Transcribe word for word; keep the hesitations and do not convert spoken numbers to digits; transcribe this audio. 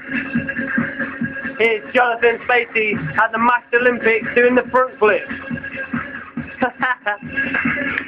Here's Jonathan Spacey at the Master Olympics doing the front flip.